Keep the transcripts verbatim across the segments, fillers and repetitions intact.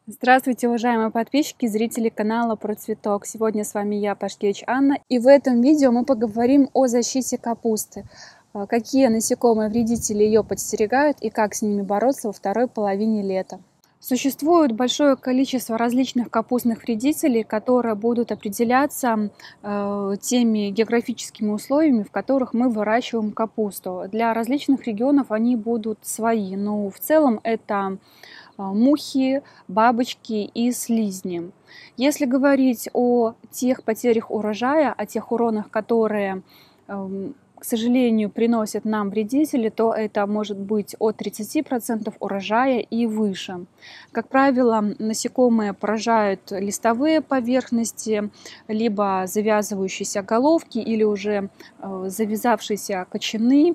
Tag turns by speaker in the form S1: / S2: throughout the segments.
S1: Здравствуйте, уважаемые подписчики и зрители канала Про Цветок. Сегодня с вами я, Пашкевич Анна, и в этом видео мы поговорим о защите капусты. Какие насекомые вредители ее подстерегают и как с ними бороться во второй половине лета. Существует большое количество различных капустных вредителей, которые будут определяться э, теми географическими условиями, в которых мы выращиваем капусту. Для различных регионов они будут свои, но в целом это мухи, бабочки и слизни. Если говорить о тех потерях урожая, о тех уронах, которые, к сожалению, приносят нам вредители, то это может быть от тридцати процентов урожая и выше. Как правило, насекомые поражают листовые поверхности, либо завязывающиеся головки или уже завязавшиеся кочаны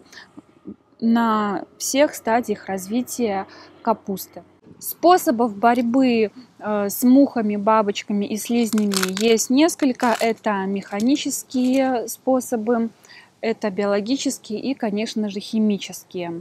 S1: на всех стадиях развития капусты. Способов борьбы э, с мухами, бабочками и слизнями есть несколько. Это механические способы, это биологические и, конечно же, химические.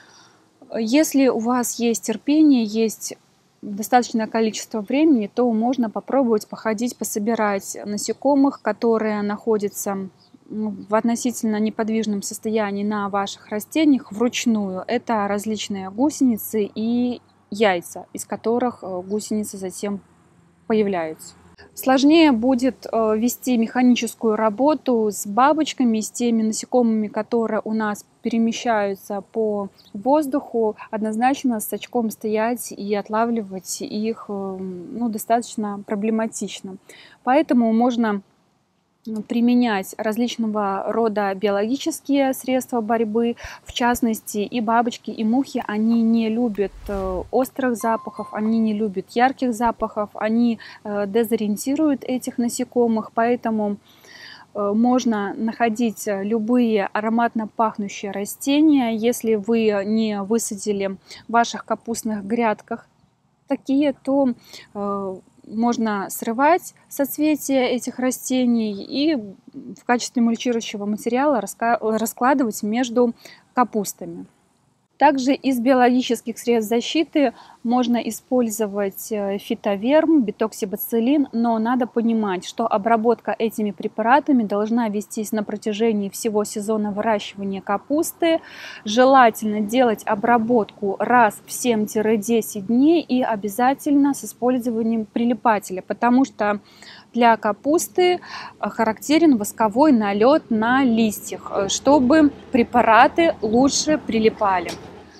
S1: Если у вас есть терпение, есть достаточное количество времени, то можно попробовать походить, пособирать насекомых, которые находятся в относительно неподвижном состоянии на ваших растениях вручную. Это различные гусеницы и яйца, из которых гусеницы затем появляются. Сложнее будет вести механическую работу с бабочками, с теми насекомыми, которые у нас перемещаются по воздуху. Однозначно с очком стоять и отлавливать их ну, достаточно проблематично. Поэтому можно применять различного рода биологические средства борьбы, в частности и бабочки, и мухи, они не любят острых запахов, они не любят ярких запахов, они дезориентируют этих насекомых, поэтому можно находить любые ароматно пахнущие растения, если вы не высадили в ваших капустных грядках такие, то можно срывать соцветия этих растений и в качестве мульчирующего материала раскладывать между капустами. Также из биологических средств защиты можно использовать фитоверм, бетоксибациллин, но надо понимать, что обработка этими препаратами должна вестись на протяжении всего сезона выращивания капусты. Желательно делать обработку раз в семь-десять дней и обязательно с использованием прилипателя, потому что для капусты характерен восковой налет на листьях, чтобы препараты лучше прилипали.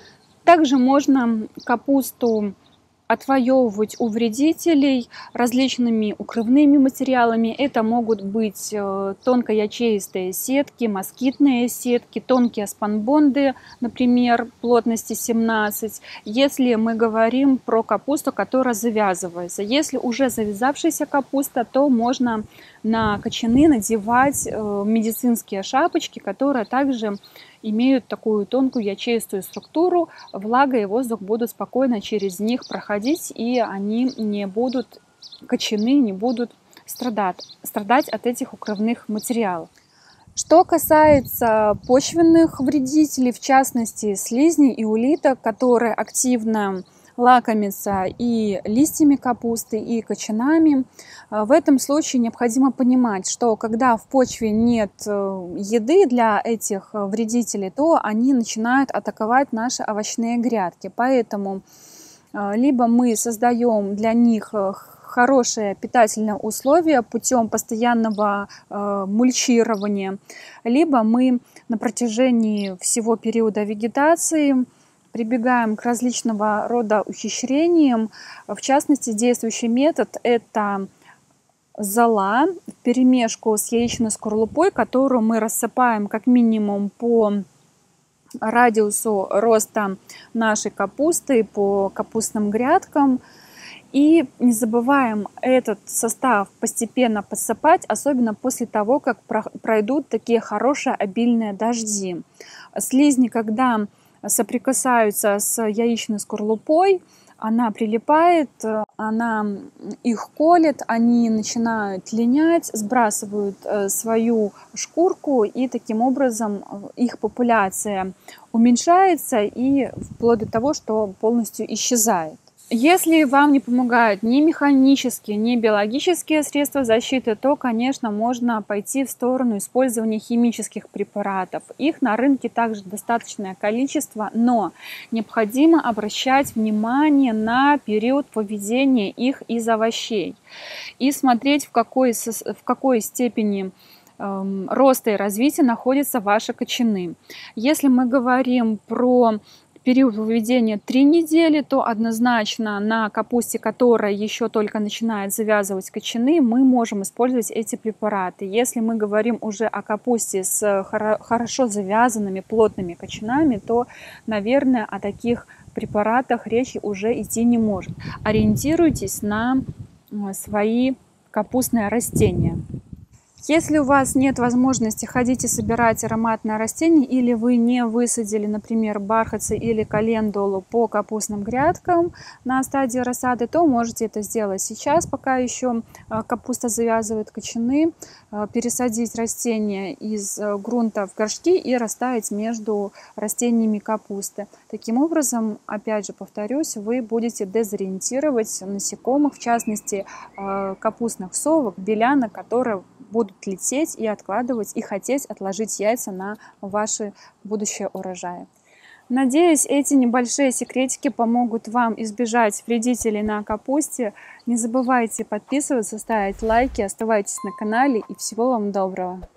S1: Также можно капусту отвоевывать у вредителей различными укрывными материалами. Это могут быть тонкоячеистые сетки, москитные сетки, тонкие спанбонды, например, плотности семнадцать. Если мы говорим про капусту, которая завязывается. Если уже завязавшаяся капуста, то можно на кочаны надевать медицинские шапочки, которые также имеют такую тонкую ячеистую структуру, влага и воздух будут спокойно через них проходить, и они не будут, кочаны не будут страдать, страдать от этих укрывных материалов. Что касается почвенных вредителей, в частности слизней и улиток, которые активно лакомятся и листьями капусты, и кочанами. В этом случае необходимо понимать, что когда в почве нет еды для этих вредителей, то они начинают атаковать наши овощные грядки. Поэтому либо мы создаем для них хорошие питательные условия путем постоянного мульчирования, либо мы на протяжении всего периода вегетации прибегаем к различного рода ухищрениям. В частности, действующий метод – это зола вперемешку с яичной скорлупой, которую мы рассыпаем как минимум по радиусу роста нашей капусты, по капустным грядкам. И не забываем этот состав постепенно посыпать, особенно после того, как пройдут такие хорошие обильные дожди. Слизни, когда соприкасаются с яичной скорлупой, она прилипает, она их колет, они начинают линять, сбрасывают свою шкурку, и таким образом их популяция уменьшается и вплоть до того, что полностью исчезает. Если вам не помогают ни механические, ни биологические средства защиты, то, конечно, можно пойти в сторону использования химических препаратов. Их на рынке также достаточное количество, но необходимо обращать внимание на период выведения их из овощей и смотреть, в какой, в какой степени эм, роста и развития находятся ваши кочаны. Если мы говорим про период выведения три недели, то однозначно на капусте, которая еще только начинает завязывать кочаны, мы можем использовать эти препараты. Если мы говорим уже о капусте с хорошо завязанными плотными кочанами, то, наверное, о таких препаратах речи уже идти не может. Ориентируйтесь на свои капустные растения. Если у вас нет возможности ходить и собирать ароматное растение, или вы не высадили, например, бархатцы или календулу по капустным грядкам на стадии рассады, то можете это сделать сейчас, пока еще капуста завязывает кочаны, пересадить растения из грунта в горшки и расставить между растениями капусты. Таким образом, опять же повторюсь, вы будете дезориентировать насекомых, в частности капустных совок, белянок, которые будут лететь и откладывать, и хотеть отложить яйца на ваши будущие урожаи. Надеюсь, эти небольшие секретики помогут вам избежать вредителей на капусте. Не забывайте подписываться, ставить лайки, оставайтесь на канале и всего вам доброго!